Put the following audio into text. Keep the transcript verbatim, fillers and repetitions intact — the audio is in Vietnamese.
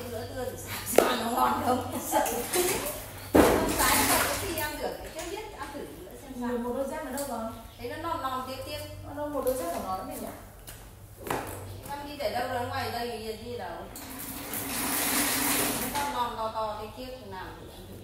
nữa tươi thì sao nó ngon không? Sợ con cái nó khi ăn được thì chưa biết ăn thử nữa xem sao. Một đôi dép ở đâu rồi? Thấy nó non non tiếp tiếp. Ở đâu một đôi dép của nó nữa nhỉ? Em đi để đâu ra ngoài đây gì đâu. Nó non to to tiếp tiếp nào thì ăn thử.